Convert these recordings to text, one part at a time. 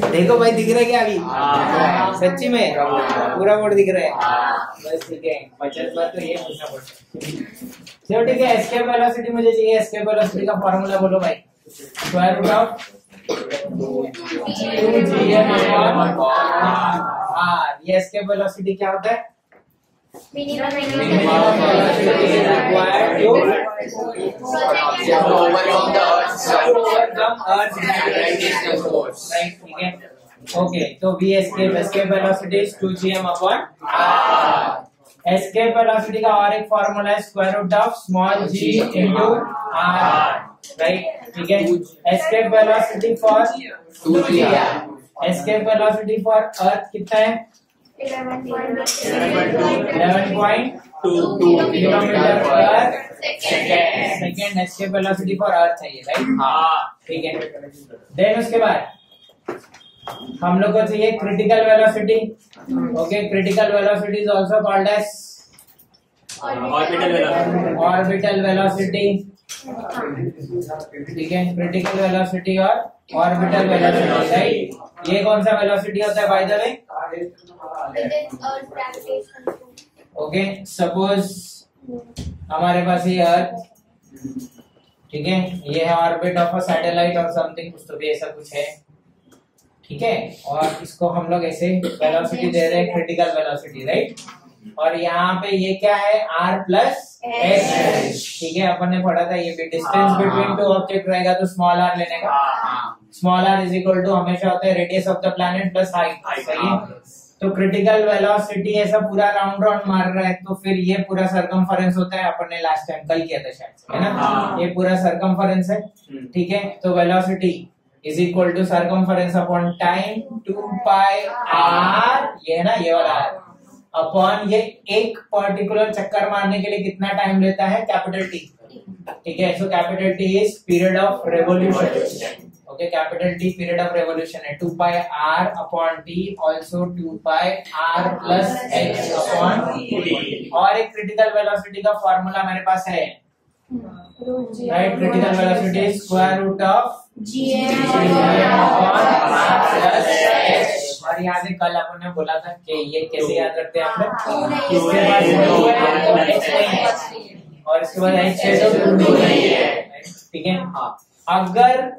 देखो भाई दिख रहा है क्या अभी? सच्ची में पूरा बोर्ड दिख रहा है। बस ठीक है, 50 बार तो ये पूछना पड़ता। चलो ठीक है, एस्केप वेलोसिटी मुझे चाहिए। एस्केप वेलोसिटी का फार्मूला बोलो भाई। Square root of 2gm upon r। ये एस्केप वेलोसिटी क्या होता है? Minimum velocity is required to overcome the Earth's gravitational force. Right? ठीक है। Okay, तो v escape velocity is 2gm upon r। Escape velocity का और एक फॉर्मूला है square root of small g into r। Right? ठीक है। Escape velocity for 2gm। Escape velocity for Earth कितना है? 11.22 kilometre per second escape velocity for earth है ये, राइट? ठीक है। देन उसके बाद हम लोग को चाहिए critical velocity. Okay, critical velocity is also called as orbital velocity. ठीक है, क्रिटिकल वेलोसिटी और ऑर्बिटल वेलोसिटी, राइट? ये कौन सा वेलोसिटी होता है by the way? Okay, suppose हमारे पास ये अर्थ, ठीक है, ये है ऑर्बिट ऑफ अ सैटेलाइट और समथिंग, कुछ तो भी ऐसा कुछ है, ठीक है, और इसको हम लोग ऐसे वेलोसिटी दे रहे हैं क्रिटिकल वेलोसिटी, राइट? और यहाँ पे ये क्या है? r plus H. ठीक है, अपन ने पढ़ा था ये भी, डिस्टेंस बिटवीन टू ऑब्जेक्ट रहेगा तो स्मॉल r लेने का। Small r is equal to हमेशा होता है radius of the planet plus height, सही है? तो क्रिटिकल वेलोसिटी ऐसा पूरा राउंड राउंड मार रहा है, तो फिर ये पूरा सरकमफरेंस होता है। अपन ने लास्ट टाइम कल किया था शायद, है ना? ये पूरा सरकमफरेंस है, ठीक है? तो velocity is equal to circumference upon time 2 pi r, ये है ना, ये वाला r अपॉन ये एक पर्टिकुलर चक्कर मारने के लिए कितना टाइम लेता है? Capital T. ठीक है, so capital T is period of revolution. Okay, capital T period of revolution है 2 pi r upon t, also 2 pi r plus h upon t। और एक क्रिटिकल वेलोसिटी का फार्मूला मेरे पास है, right? Critical velocity is square root of gm upon r plus h। और याद है कल अपन ने बोला था कि ये कैसे याद रखते हैं हम लोग? इसके बाद h नहीं है और इसके बाद h है तो 2 नहीं है, ठीक है? अगर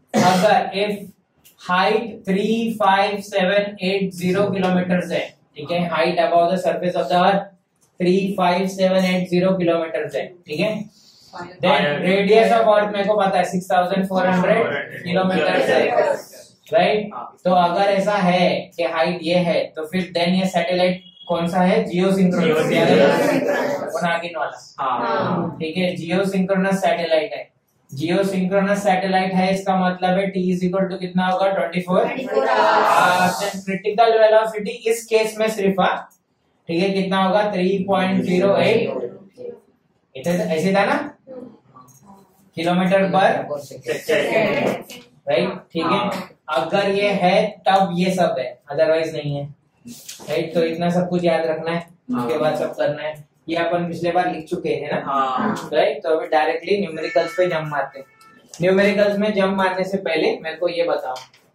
इफ हाइट 35780 किलोमीटर है, ठीक है, height above the surface of the earth 35780 kilometre है, ठीक है? देन रेडियस ऑफ अर्थ मेरे को पता है 6400 किलोमीटर है, राइट? तो अगर ऐसा है कि हाइट ये है, तो फिर देन ये सैटेलाइट कौन सा है? जियोसिंक्रोनस वाला, ठीक है? जियोसिंक्रोनस सैटेलाइट है। जियोसिंक्रोनस सैटेलाइट है, इसका मतलब है t इज इक्वल टू कितना होगा? 24 आवर्स। क्रिटिकल वेलोसिटी इस केस में सिर्फ, ठीक है, कितना होगा? 3.08, ऐसे था ना, किलोमीटर पर सेकेंड, राइट? ठीक है, अगर ये है तब ये सब है, अदरवाइज नहीं है, राइट? तो इतना सब कुछ याद रखना है, उसके बाद सब करना है। ये अपन पिछले बार लिख चुके हैं ना, राइट? तो अभी डायरेक्टली न्यूमेरिकल्स पे जंप मारते हैं। न्यूमेरिकल्स में जंप मारने से पहले मेरे को ये बताओ,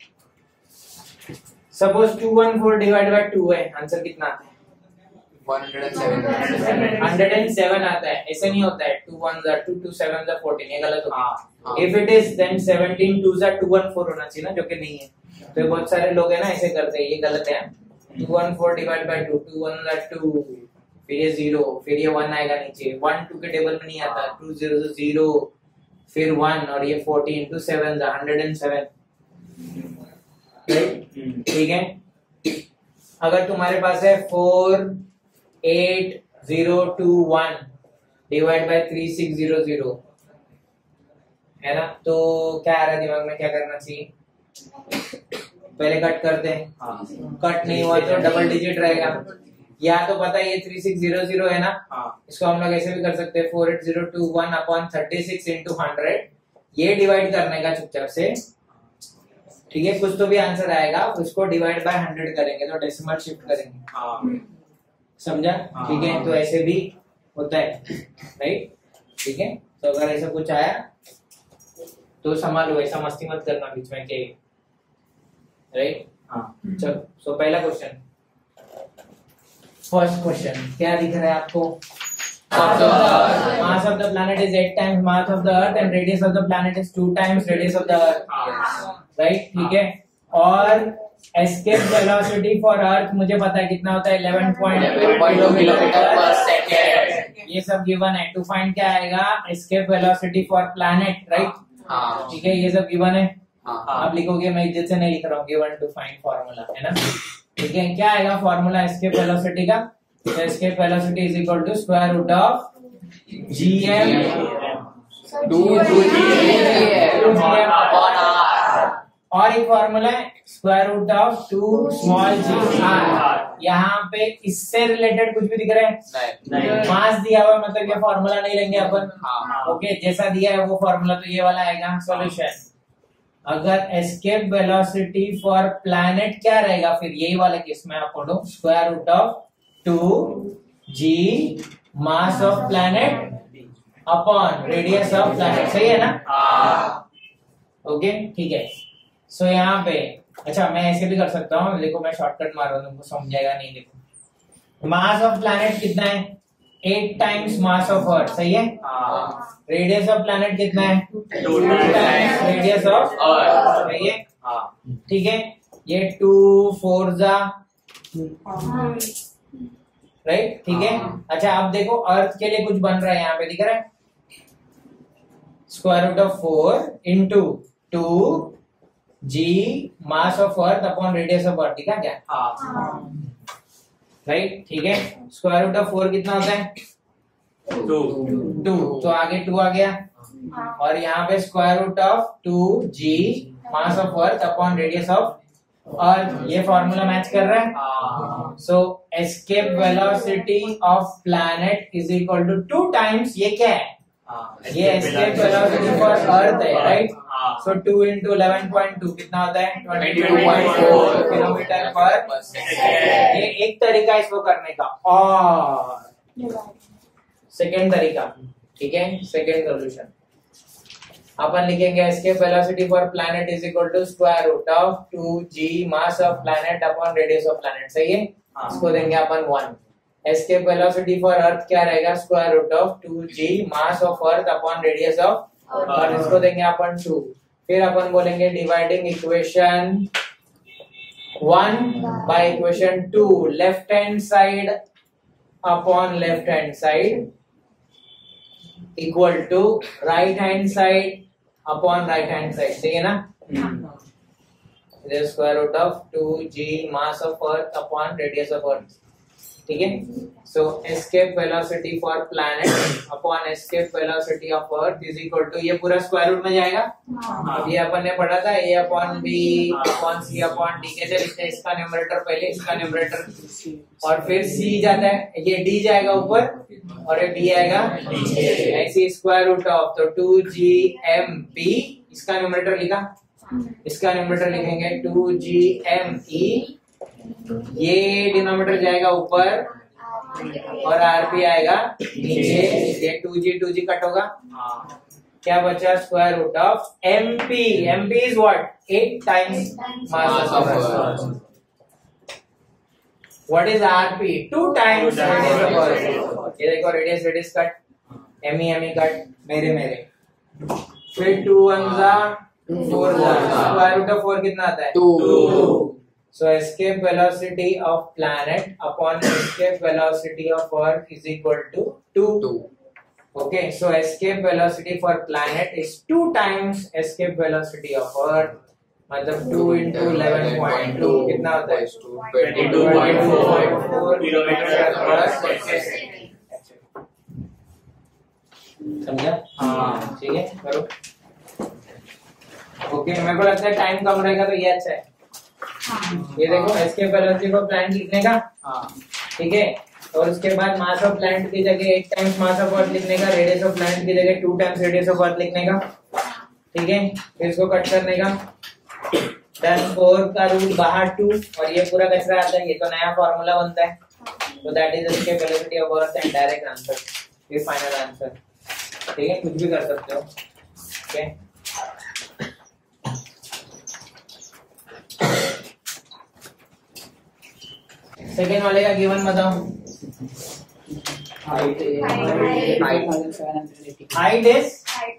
सपोज 214 डिवाइड बाय 2 है, आंसर कितना आता है? 107 आता है। ऐसे नहीं होता है 2 1s are 2 2 7s are 14, ये गलत होता है। If it is then 17 2s are 214 होना चाहिए ना, जो कि नहीं है। तो बहुत सारे लोग है ना ऐसे करते हैं, ये गलत है। 214 डिवाइड बाय 2, 2 1s are 2, फिर ये 0, फिर ये 1 आएगा नीचे, 1 2 के टेबल में नहीं आता, 2 0 0, फिर 1 और ये 14, 2 7s are 107, ठीक है? अगर तुम्हारे पास है 4 8 0 2 1 डिवाइड बाय 3 6 0 0, है ना? तो क्या आ रहा है दिमाग में, क्या करना चाहिए? पहले कट करते हैं, कट नहीं हुआ तो डबल डिजिट रहेगा। या तो पता है ये 3 6 0 0 है ना, इसको हम लोग ऐसे भी कर सकते हैं 4 8 0 2 1 अपॉन 36 इंटू 100, ये डिवाइड करने का चुपचाप से, ठीक है? कुछ तो भी आंसर आएगा, उसको डिवाइड बाय 100 करेंगे तो डेसिमल शिफ्ट करेंगे, समझा? ठीक है, तो ऐसे भी होता है, राइट? ठीक है, तो अगर ऐसा कुछ आया तो संभालो, ऐसा मस्ती मत करना बीच में के राइट। चलो सो पहला क्वेश्चन, फर्स्ट क्वेश्चन क्या दिख रहा है आपको? Mass of the planet is 8 times mass of the earth and radius of the planet is 2 times radius of the earth, right, ठीक है। और एस्केप वेलोसिटी फॉर अर्थ मुझे पता है कितना होता है, 11.2 किलोमीटर पर सेकंड, ये सब गिवन है। टू फाइंड क्या आएगा, escape velocity for planet, right, ठीक है, ये सब गिवन है। आप लिखोगे, मैं इज्जत से नहीं लिख रहा हूँ, गिवन टू फाइंड फार्मूला, है ना, ठीक है। क्या आएगा फार्मूला एस्केप वेलोसिटी का? Escape velocity is equal to square root of gm और एक फॉर्मूला है square root of 2 small g r। यहाँ पे इससे रिलेटेड कुछ भी दिख रहा है? मास दिया हुआ, मतलब ये फॉर्मूला नहीं लेंगे अपन, ओके, जैसा दिया है वो फॉर्मूला तो ये वाला आएगा। सॉल्यूशन, अगर एस्केप वेलोसिटी फॉर प्लैनेट क्या रहेगा फिर, यही वाला केस में आप पढ़ो, square root of 2g mass of planet upon radius of planet, सही है ना? ओके, ठीक है। सो यहाँ पे अच्छा मैं ऐसे भी कर सकता हूँ, देखो मैं शॉर्टकट मार रहा हूँ, तुमको समझाएगा नहीं। देखो मास ऑफ प्लैनेट कितना है, 8 times मास ऑफ अर्थ, सही है। रेडियस ऑफ प्लैनेट कितना है, 2 times रेडियस ऑफ अर्थ, सही है, ठीक है। ये 2 4 जा, राइट, ठीक है। अच्छा अब देखो अर्थ के लिए कुछ बन रहा है, यहाँ पे दिख रहा है, square root of 4 into 2g mass of earth upon radius of earth, ठीक है क्या? राइट, ठीक है। स्क्वायर रूट ऑफ 4 कितना होता है, 2, तो आगे 2 आ गया, और यहाँ पे square root of 2g mass of earth upon radius of earth, ये फॉर्मूला मैच कर रहा है। So escape velocity of planet is equal to 2 times, ये क्या है, ये एस्केप वेलोसिटी फॉर अर्थ है, राइट। सो 2 into 11.2 कितना होता है, 22.4 किलोमीटर पर सेकंड। ये एक तरीका इसको करने का, और सेकेंड तरीका, ठीक है, सेकेंड सोल्यूशन अपन लिखेंगे escape velocity for planet is equal to square root of 2g mass of planet upon radius of planet, सही है। इसको देंगे अपन 1। एस्केप वेलोसिटी फॉर अर्थ क्या रहेगा, square root of 2g mass of earth upon radius of, और इसको देंगे अपन 2। फिर अपन बोलेंगे dividing equation 1 by equation 2, left hand side upon left hand side equal to right hand side upon right hand side, सही है ना। Square root of 2g mass of earth upon radius of earth, ठीक है। So escape velocity for planet upon escape velocity of earth is equal to, ये पूरा square root में जाएगा, अब ये अपन ने पढ़ा था a upon b upon c upon d, कैसे लिखते हैं, इसका न्यूमरेटर पहले, इसका न्यूमरेटर, और फिर c जाता है, ये d जाएगा ऊपर और ये b आएगा नीचे, ऐसे स्क्वायर रूट ऑफ, तो 2gmp, इसका न्यूमरेटर लिखा, इसका न्यूमरेटर लिखेंगे 2gme, ये डिनोमिनेटर जाएगा ऊपर और आरपी आएगा नीचे, ये 2g कट होगा, क्या बचा, square root of mp, mp is what, 8 times mass of earth, what is rp, 2 times radius of earth, ये देखो radius radius cut, me cut, मेरे, फिर 2 1 जा 4 जा, स्क्वायर रूट ऑफ 4 कितना आता है, 2। So escape velocity of planet upon escape velocity of Earth is equal to 2. Okay, so escape velocity for planet is 2 times escape velocity of Earth. मतलब 2 into 11.2 कितना होता है, 22.4 किलोमीटर पर सेकंड। समझा? हाँ, ठीक है, करो। ओके, मेरे को लगता है टाइम कम रहेगा तो ये अच्छा है। ये देखो एस्केप वेलोसिटी फॉर प्लैनेट लिखने का, ठीक है, और उसके बाद मास ऑफ प्लैनेट की जगह 8 times मास ऑफ अर्थ लिखने का, रेडियस ऑफ प्लैनेट की जगह 2 times रेडियस ऑफ अर्थ लिखने का, ठीक है, फिर इसको कट करने का, देन 4 का रूट बाहर 2, और ये पूरा कचरा आता है, ये तो नया फॉर्मूला बनता है, तो that is escape velocity of earth and direct answer, ये फाइनल आंसर, ठीक है, कुछ भी कर सकते हो, ओके। सेकेंड वाले का गिवन बताओ। Height is height is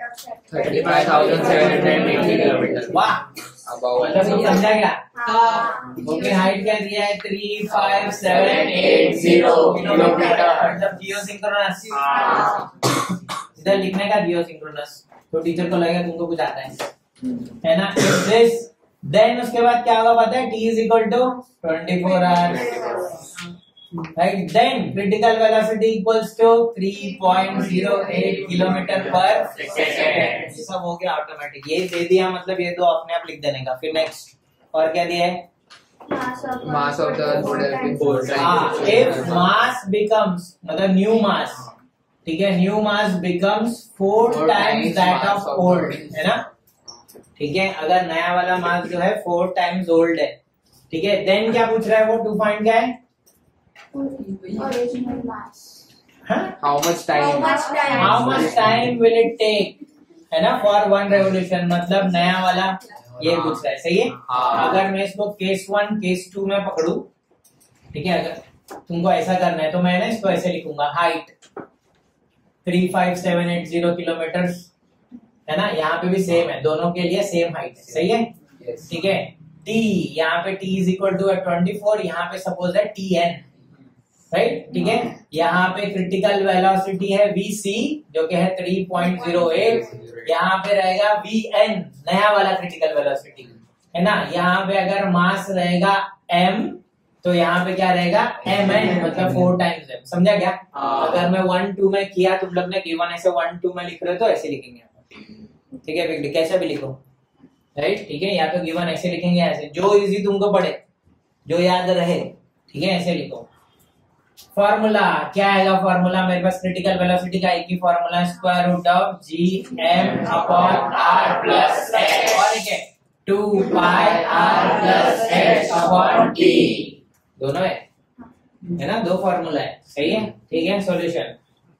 35,780 kilometers. वाह, Above. मतलब सब समझा क्या? ओके, हाइट क्या दिया है? 35,780 किलोमीटर, मतलब जियोसिंक्रोनस। इधर लिखने का जियोसिंक्रोनस, तो टीचर को लगेगा तुमको कुछ आता है ना। इफ दिस देन उसके बाद क्या होगा पता है? t is equal to 24 hours, right? Then critical velocity equals to 3.08 kilometre per second. ये सब हो गया ऑटोमेटिक, ये दे दिया मतलब ये तो अपने आप लिख देने का। फिर नेक्स्ट और क्या दिया है? Mass of the earth would have been 4 if times. mass becomes मतलब न्यू मास, ठीक है, new mass becomes 4 times that of old, है ना? ठीक है, अगर नया वाला मास जो है 4 times old है, ठीक है, देन क्या पूछ रहा है वो? टू फाइंड क्या है? Original mass. How much time? How much time will it take, है ना, for one revolution? मतलब नया वाला ये पूछ रहा है, सही है। अगर मैं इसको केस 1 केस 2 में पकड़ू, ठीक है, अगर तुमको ऐसा करना है तो मैं ना इसको ऐसे लिखूंगा, हाइट 35,780 किलोमीटर, है ना, यहाँ पे भी सेम है, दोनों के लिए सेम हाइट है, सही है, ठीक है। t यहाँ पे t इज इक्वल टू 24, यहाँ पे सपोज है tn, राइट, ठीक है। यहाँ पे क्रिटिकल वेलोसिटी है vc जो कि है 3.08, यहाँ पे रहेगा vn नया वाला क्रिटिकल वेलोसिटी, है ना। यहाँ पे अगर मास रहेगा m तो यहाँ पे क्या रहेगा? mn, मतलब 4 टाइम्स m, समझा क्या? अगर मैं 1 2 में किया, तुम लोग ने गिवन ऐसे 1 2 में लिख रहे हो तो ऐसे लिखेंगे, ठीक है, कैसे भी लिखो, राइट, ठीक है, या तो गिवन ऐसे लिखेंगे, ऐसे जो इजी तुमको पड़े, जो याद रहे, ठीक है, ऐसे लिखो। फॉर्मूला क्या आएगा? फॉर्मूला मेरे पास क्रिटिकल वेलोसिटी का एक ही फॉर्मूला है, square root of gm upon r plus h, और एक है 2 pi r plus h upon t, दोनों है ना, दो फॉर्मूला है, सही है, ठीक है। सॉल्यूशन,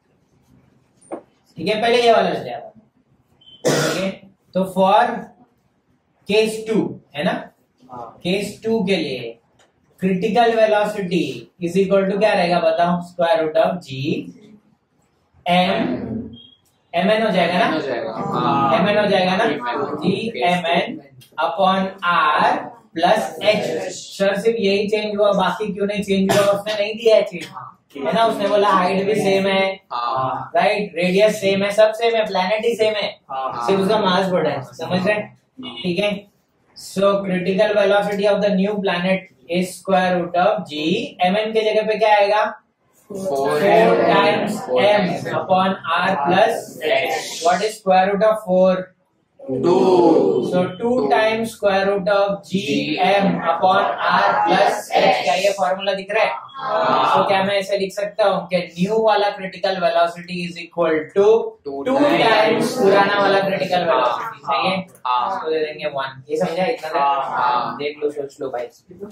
ठीक है, पहले ये वाला ले आओ, ठीक है। तो फॉर केस 2, है ना, केस 2 के लिए critical velocity is equal to क्या रहेगा बताओ? Square root of g m mn हो जाएगा ना, mn हो जाएगा ना, g mn upon r plus h। Sir सिर्फ यही चेंज हुआ, बाकी क्यों नहीं चेंज हुआ? उसने नहीं दिया है चेंज, है ना, उसने बोला हाइट भी सेम है, राइट, रेडियस सेम है, सब सेम है, प्लैनेट ही सेम है, सिर्फ उसका मास बढ़ा है, समझ रहे, ठीक है। So critical velocity of the new planet is square root of g, mn के जगह पे क्या आएगा? 4 times m upon r plus h। What is square root of 4? 2। So 2 times square root of gm upon r plus h। क्या ये formula दिख रहा है? तो क्या मैं ऐसे लिख सकता हूँ कि न्यू वाला critical velocity is equal to 2 times पुराना वाला क्रिटिकल वेलोसिटी, सही है, तो दे देंगे 1। ये समझा इतना? देख लो, सोच लो भाई,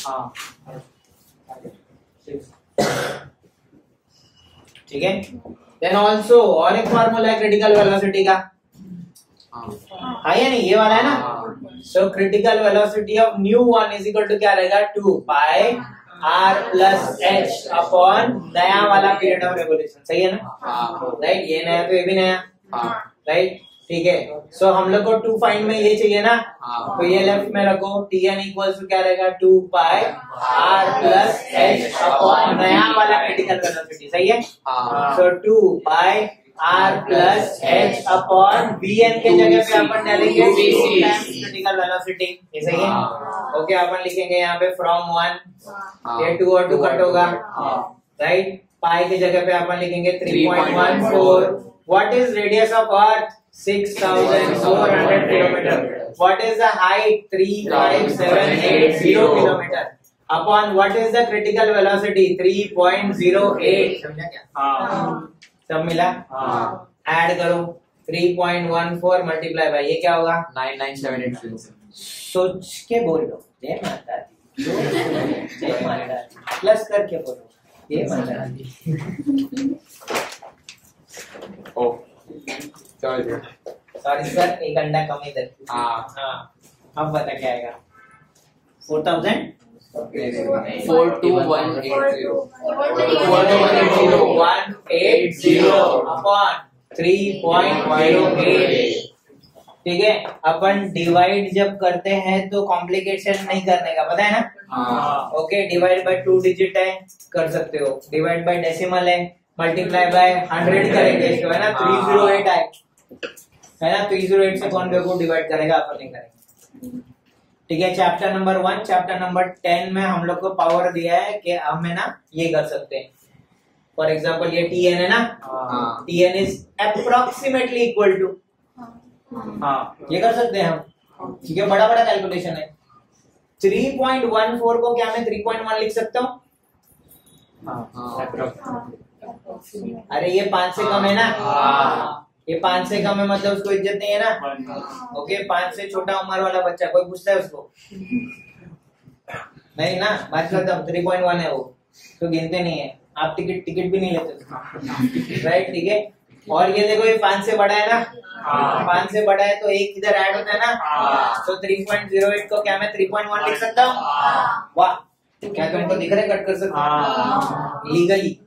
ठीक है। देन ऑल्सो और एक फॉर्मूला है क्रिटिकल वेलोसिटी का, है नहीं, ये वाला है ना। So critical velocity of new one is equal to क्या रहेगा? 2 pi r plus h upon नया वाला पीरियड ऑफ रेवोल्यूशन, सही है ना, राइट, ये नया तो ये भी नया, राइट, ठीक है। सो हम लोग को 2 फाइंड में ये चाहिए ना, तो ये लेफ्ट में रखो, tn इक्वल्स टू क्या रहेगा? 2 pi r plus h upon नया वाला क्रिटिकल वेलोसिटी, सही है। So 2 pi r plus h upon vn के जगह पे अपन डालेंगे क्रिटिकल वेलोसिटी, ये सही है, ओके। अपन लिखेंगे यहाँ पे फ्रॉम 1, ये 2 और 2 कट होगा, राइट, पाई की जगह पे अपन लिखेंगे 3.14। What is radius of earth? 6,400 kilometre. What is the height? 35,780 kilometre upon what is the critical velocity? 3.08। समझा क्या? सब मिला, ऐड करो, 3.14 मल्टीप्लाई बाय ये क्या होगा? 99786। सोच के बोलो, जय माता दी, जय माता दी, प्लस करके बोलो, जय माता दी। ओ सॉरी सर, एक अंडा कम इधर। हाँ, अब बता क्या आएगा? 4,000 अपॉन 3.08। ठीक है, अपन डिवाइड जब करते हैं तो कॉम्प्लिकेशन नहीं करने का, पता है ना? ओके, डिवाइड बाय 2 डिजिट है, कर सकते हो। डिवाइड बाय डेसिमल है, मल्टीप्लाई बाय 100 करेंगे इसको, है ना? 308 आए, है ना? 308 से कौन को डिवाइड करेगा, अपन नहीं करेंगे। ठीक है, चैप्टर नंबर 1, चैप्टर नंबर 10 में हम लोग को पावर दिया है कि हमें ना ये कर सकते हैं। फॉर एग्जाम्पल ये Tn है ना, Tn is approximately equal to, ये कर सकते हैं हम। ठीक है, बड़ा बड़ा कैलकुलेशन है। 3.14 को क्या मैं 3.1 लिख सकता हूँ? अरे ये 5 से कम है ना, ये 5 से कम है, मतलब उसको इज्जत नहीं है ना। ओके, 5 से छोटा उम्र वाला बच्चा कोई पूछता है उसको? नहीं ना, बात खत्म। 3.1 है वो, तो गिनते नहीं है। आप टिकट भी नहीं लेते, राइट? ठीक है, और ये देखो ये 5 से बड़ा है ना, 5 से बड़ा है तो एक इधर ऐड होता है ना, तो 3.08 को क्या मैं 3.1 लिख सकता हूँ? वाह, क्या तुमको दिख रहा है? कट कर सकता लीगली,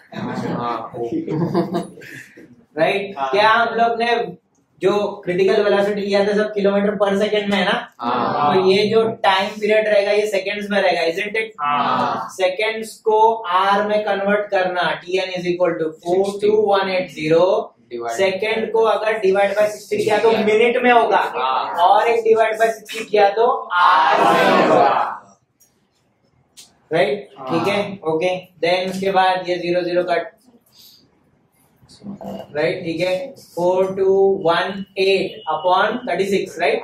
राइट? क्या हम लोग ने जो क्रिटिकल वेलोसिटी लिया था सब किलोमीटर पर सेकंड में है ना, तो ये जो टाइम पीरियड रहेगा ये सेकंड्स में रहेगा, इजंट इट? सेकंड्स को आर में कन्वर्ट करना, Tn is equal to 42180। Second को अगर डिवाइड बाय 60 किया तो मिनट में होगा, और एक डिवाइड बाय 60 किया तो आर में होगा, राइट? ठीक है, ओके। देन उसके बाद ये 0 0 कट, राइट? ठीक है, 4218 अपॉन 36, राइट?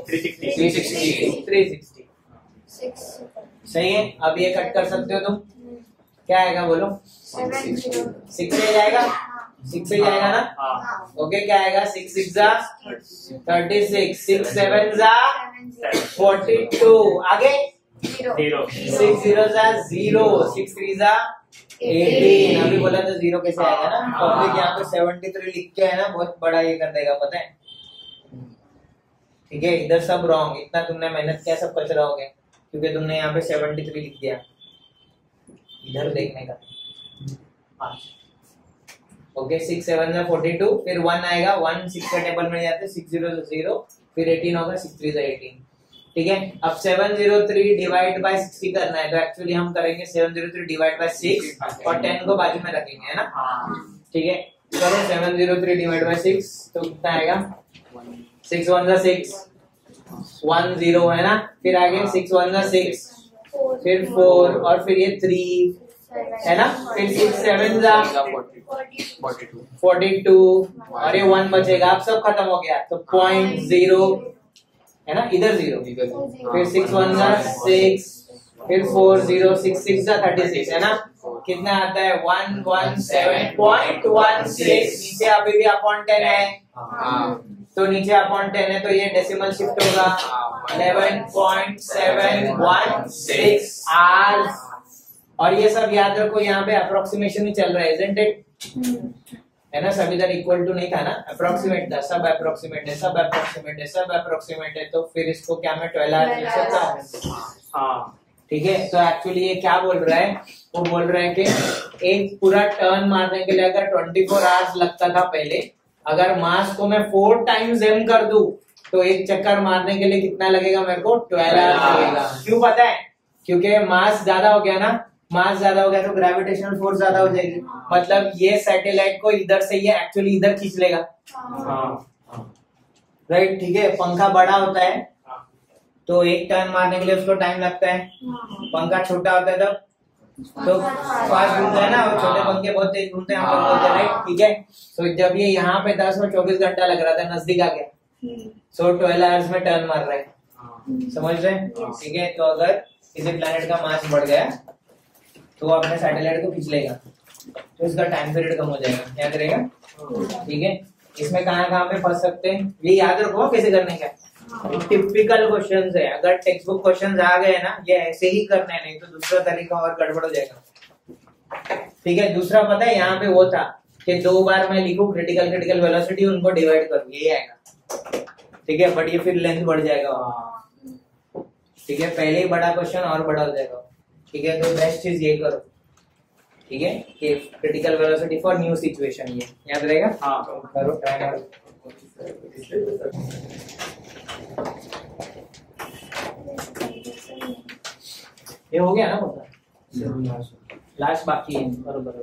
360 सही है। अब ये कट कर सकते हो तुम, क्या आएगा बोलो? 6 से जाएगा, 6 से जाएगा ना? ओके, क्या आएगा? 6 6 जा 36, 6 7 जा 42, आगे 6 0 जा 0, 6 3 जा 18। अभी बोला तो 0 कैसे आएगा ना? पब्लिक यहाँ पे 73 लिख के है ना, बहुत बड़ा ये कर देगा, पता है? ठीक है, इधर सब रॉन्ग। इतना तुमने मेहनत किया, सब कचरा हो गया, क्योंकि तुमने यहाँ पे 73 लिख दिया। इधर देखने का। ओके, 6 7 जा 42, फिर 1 आएगा, 1 6 का टेबल में जाते, 6 0 0, फिर 18 होगा, 6 3 18। ठीक है, अब 703 डिवाइड बाय 60 करना है, तो एक्चुअली हम करेंगे 703 डिवाइड बाय 6 और 10 को बाजू में रखेंगे, है ना? ठीक है, करो 703 डिवाइड बाय 6, तो कितना आएगा? 6 1 जा 6, 1 0 है ना, फिर आगे 6 1 जा 6, फिर 4 और फिर ये 3 है ना, फिर 6 7 जा 42 और ये 1 बचेगा। अब सब खत्म हो गया, तो 0.0 है ना, इधर 0, फिर 6 1 जा 6, फिर 4 0, 6 6 जा 36 है ना। कितना आता है? 117.16। नीचे अभी भी अपॉन 10 है, तो नीचे अपॉन 10 है, तो ये डेसिमल शिफ्ट होगा 11.716 आवर्स। और ये सब याद रखो, यहाँ पे अप्रोक्सीमेशन ही चल रहा है, इजंट इट? है ना, सब इधर इक्वल टू नहीं था ना, अप्रोक्सीमेट था, सब अप्रोक्सीमेट है, सब अप्रोक्सीमेट है, सब अप्रोक्सीमेट है, तो फिर इसको क्या मैं 12 आवर्स लिख सकता हूँ? ठीक है, तो एक्चुअली ये क्या बोल रहा है? वो बोल रहा है कि एक पूरा टर्न मारने के लिए अगर 24 आवर्स लगता था पहले, अगर मास को मैं 4 टाइम्स m कर दूं, तो एक चक्कर मारने के लिए कितना लगेगा मेरे को? 12 आवर्स लगेगा। क्यों पता है? क्योंकि मास ज्यादा हो गया ना, मास ज्यादा हो गया तो ग्रेविटेशनल फोर्स ज्यादा हो जाएगी, मतलब ये सैटेलाइट को इधर से ये एक्चुअली इधर खींच लेगा, राइट? ठीक है, पंखा बड़ा होता है तो एक टर्न मारने के लिए उसको टाइम लगता है, पंखा छोटा होता है तब तो फास्ट घूमता है ना, और छोटे पंखे बहुत तेज घूमते हैं, हम लोग बोलते हैं, राइट? ठीक है, तो जब ये यहाँ पे 10 में 24 घंटा लग रहा था, नजदीक आ गया, सो 12 आवर्स में टर्न मार रहा है, समझ रहे हैं? ठीक है, तो अगर किसी प्लैनेट का मास बढ़ गया तो अपने सैटेलाइट को खींच लेगा, तो इसका टाइम पीरियड कम हो जाएगा, याद रहेगा? ठीक है, इसमें कहाँ पे फंस सकते हैं, ये याद रखो कैसे करने का। टिपिकल क्वेश्चंस है, अगर टेक्स्ट बुक क्वेश्चंस आ गए ना, ये ऐसे ही करने, नहीं तो दूसरा तरीका और गड़बड़ हो जाएगा। ठीक है, दूसरा पता है यहाँ पे वो था कि 2 बार मैं लिखूं क्रिटिकल वेलोसिटी, उनको डिवाइड करूं, ये आएगा। ठीक है, बट ये फिर लेंथ बढ़ जाएगा। ठीक है, पहले ही बड़ा क्वेश्चन और बड़ा हो जाएगा। ठीक है, तो बेस्ट चीज ये करो, ठीक है, कि critical velocity for new situation, ये याद रहेगा। हाँ करो, ट्राई करो। ये हो गया ना, मतलब लास्ट बाकी है, बरोबर।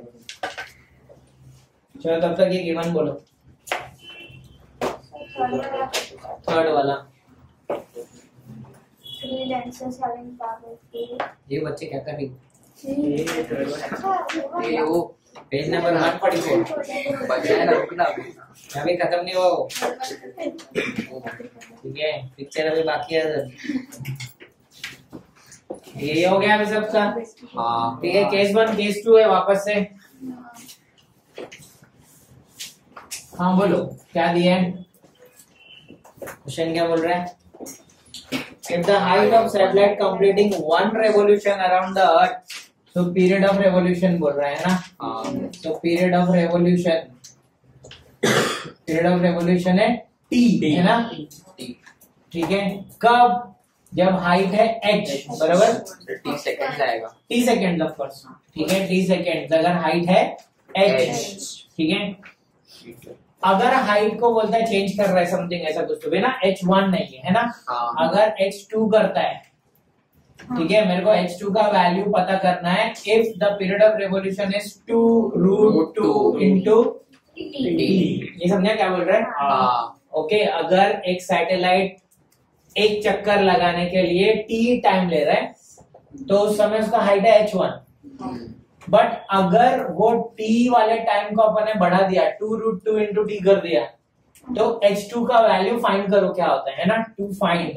चलो तब तक ये गिवन बोलो, थर्ड वाला। ये बच्चे क्या कर रही, ये वो पेज नंबर 1 पढ़ी को बच्चा है ना, रुकना अभी खत्म नहीं हुआ वो, ठीक है, पिक्चर अभी बाकी है। ये हो गया अभी सबका, हाँ ठीक है। केस 1 केस 2 है वापस से। हाँ बोलो क्या दिया है क्वेश्चन, क्या बोल रहा है? If the height of satellite completing one revolution around the earth, so period of revolution बोल रहा है ना, so period of revolution है t, है ना, ठीक है। कब? जब हाइट है h, बराबर, t सेकंड आएगा, t सेकंड ऑफ कोर्स, ठीक है, t सेकंड अगर हाइट है h, ठीक है। अगर हाइट को बोलता है चेंज कर रहा है समथिंग ऐसा कुछ, तो ना h1 नहीं है ना, अगर h2 करता है, ठीक है, मेरे को h2 का वैल्यू पता करना है। If the period of revolution is 2√2 into t, ये समझा क्या बोल रहा है? ओके, अगर एक सैटेलाइट एक चक्कर लगाने के लिए t टाइम ले रहा है, तो उस समय उसका हाइट है h1, बट अगर वो t वाले टाइम को अपन ने बढ़ा दिया, 2√2 इंटू टी कर दिया, तो h2 का वैल्यू फाइंड करो क्या होता है ना, to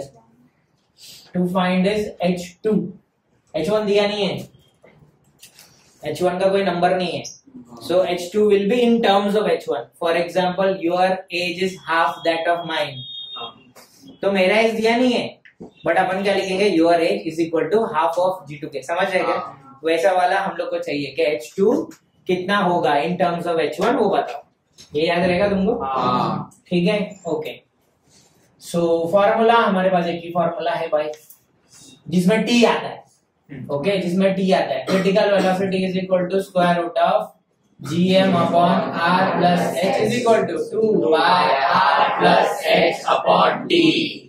find is h2, h1 दिया नहीं है, h1 का कोई नंबर नहीं है, so h2 will be in terms of h1। For example your age is half that of mine, तो मेरा एज दिया नहीं है, बट अपन क्या लिखेंगे, your age is equal to half of g2 के, समझ रहे क्या? वैसा वाला हम लोग को चाहिए कि h2 कितना होगा इन टर्म्स ऑफ h1, वो बताओ, ये याद रहेगा तुमको? ठीक है, ओके। सो फॉर्मूला हमारे पास एक ही फॉर्मूला है भाई, जिसमें t आता है, ओके, जिसमें t आता है। Critical velocity is equal to square root of gm upon r plus h is equal to 2 by r plus h upon t,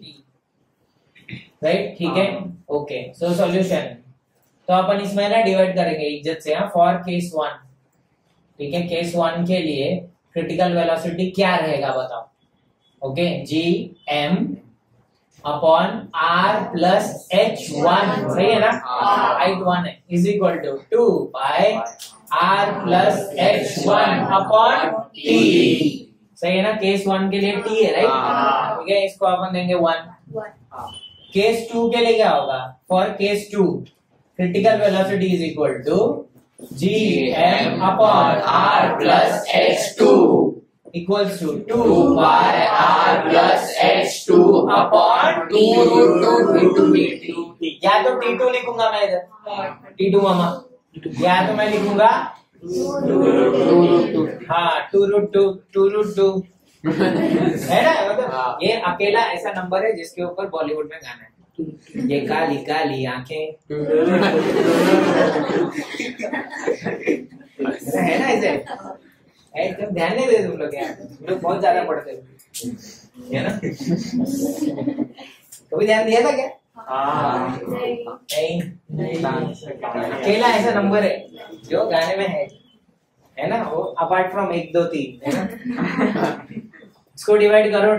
right, ठीक है, ओके। सो सॉल्यूशन, तो अपन इसमें ना डिवाइड करेंगे इज्जत से, फॉर केस 1, ठीक है, केस 1 के लिए क्रिटिकल वेलोसिटी क्या रहेगा बताओ, okay, gm upon r plus h1, सही है ना, हाइट 1 है, is equal to 2 by r plus h1 upon t, सही है ना। केस 1 के लिए t है, राइट, ठीक है, इसको अपन देंगे 1। केस 2 के लिए क्या होगा? For case 2 critical velocity is equal to gm upon r plus h2 equals to 2 by r plus h2 upon 2√2 into t। या तो t2 लिखूंगा मैं इधर, t2 मामा, या तो मैं लिखूंगा 2√2, हाँ 2√2 है ना, मतलब ये अकेला ऐसा नंबर है जिसके ऊपर बॉलीवुड में गाना है, ये काली काली आंखें, है ना ऐसे, एकदम ध्यान नहीं दे तुम लोग, यार तुम लोग बहुत ज्यादा पढ़ते हो, है ना? कभी ध्यान दिया था क्या? नहीं, अकेला ऐसा नंबर है जो गाने में है ना, वो अपार्ट फ्रॉम 1 2 3, है ना? इसको डिवाइड करो,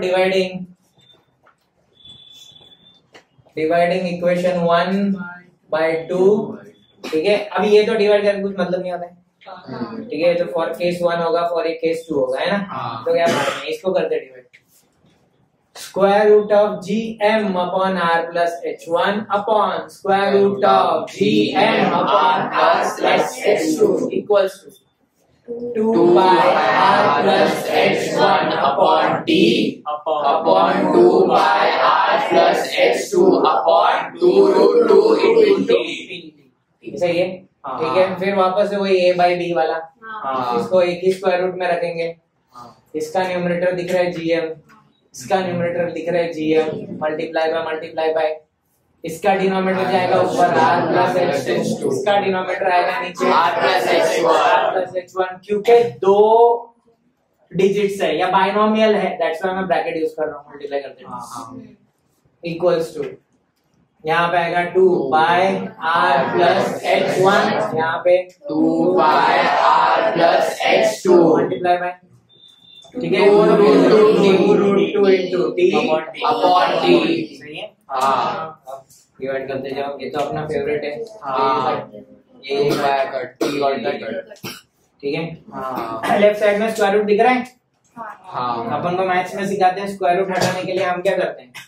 डिवाइडिंग इक्वेशन 1/2, ठीक है। अभी ये तो डिवाइड करके कुछ मतलब नहीं होता है, ठीक है, तो फॉर केस 1 होगा, फॉर एक केस 2 होगा, है ना, तो क्या करेंगे, इसको करते divide, square root of gm upon r plus h1 upon square root of gm upon r plus h2 equals to 2 by r plus h1 upon t upon 2 by r plus h2 upon 2√2 into t, सही है, ठीक है। फिर वापस से वही a bye b वाला, इसको एक ही स्क्वायर रूट में रखेंगे, इसका न्यूमरेटर दिख रहा है gm, इसका न्यूमरेटर दिख रहा है gm, मल्टीप्लाई बाय इसका डिनोमिनेटर जाएगा ऊपर r प्लस h2, इसका डिनोमिनेटर आएगा नीचे r plus h1, क्योंकि दो डिजिट्स है या बाइनोमियल है, दैट्स व्हाई मैं ब्रैकेट यूज कर रहा हूँ, मल्टीप्लाई करते हैं, इक्वल्स टू यहाँ पे आएगा 2 बाय r प्लस h1, यहाँ पे 2 by r plus h2 multiply by, ठीक है, √2 into t upon t। सही है, हाँ डिवाइड करते जाओ, ये तो अपना फेवरेट है, हाँ ये t by कट, ठीक है। हाँ लेफ्ट साइड में स्क्वायर रूट दिख रहा है, हाँ अपन को मैथ्स में सिखाते हैं स्क्वायर रूट हटाने के लिए हम क्या करते हैं,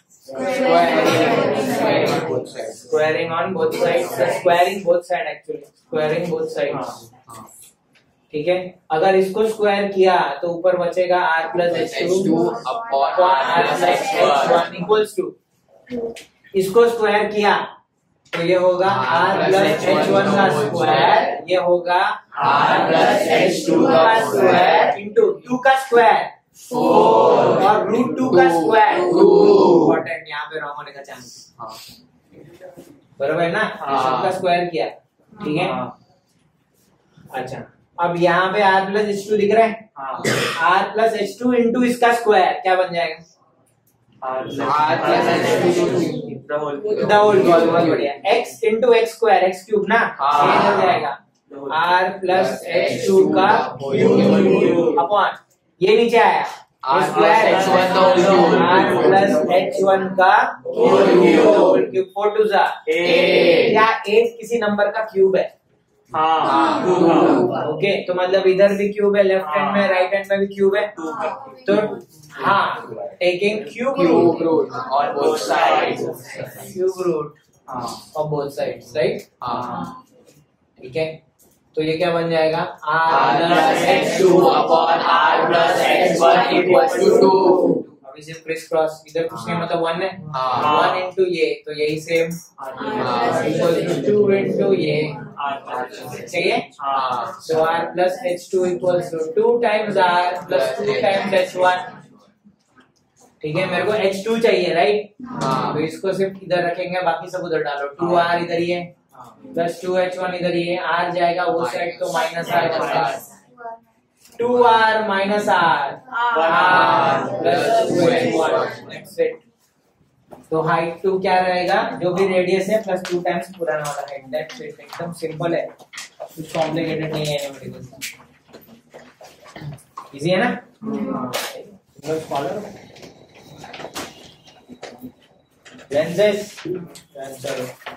squaring on both sides, squaring both side, actually squaring both sides, ठीक है। अगर इसको स्क्वायर किया तो ऊपर बचेगा r plus h2 upon r plus h1 equals to, इसको स्क्वायर किया तो ये होगा r प्लस h1 का स्क्वायर, ये होगा r प्लस h2 का स्क्वायर इंटू 2 का स्क्वायर 4 और √2 का स्क्वायर 2, इंपॉर्टेंट, यहाँ पे रॉन्ग होने का चांस, बराबर है ना, सबका स्क्वायर किया, ठीक है। अच्छा, अब यहाँ पे r प्लस h2 दिख रहा है, r प्लस h2 इंटू इसका स्क्वायर क्या बन जाएगा, r plus h2 the whole, बहुत बढ़िया, x into x square, x cube ना, ये हो जाएगा r प्लस h2 का क्यूब अपॉन ये नीचे आया r plus h1 का क्यूब, r प्लस h1 का क्यूब, 4 2 जा 8, या 8 किसी नंबर का क्यूब है, ओके, तो मतलब इधर भी क्यूब है, लेफ्ट हैंड में राइट हैंड में भी क्यूब है, तो हाँ, taking cube root on both sides, cube root of both sides, right, ठीक है। तो ये क्या बन जाएगा, r plus h2 upon r plus h1 equals to 2। अब इसे क्रिस क्रॉस, इधर कुछ नहीं, मतलब 1 है, हाँ। 1 इंटू ये, तो यही सेम इक्वल टू 2 इंटू ये, चाहिए, so r plus h2 equals to 2 times r plus 2 times h1, ठीक है, मेरे को h2 चाहिए, राइट, तो इसको सिर्फ इधर रखेंगे, बाकी सब उधर डालो, 2r इधर ही है प्लस 2h1 इधर ही है, r जाएगा वो साइड तो माइनस r बचेगा, 2r minus r plus 2h1, next it, तो हाइट 2 क्या रहेगा, जो भी रेडियस है प्लस 2 टाइम्स पुराना वाला हाइट, दैट्स इट, एकदम सिंपल है, कुछ कॉम्प्लिकेटेड नहीं है, इजी है ना, स्मॉलर लेंसेज,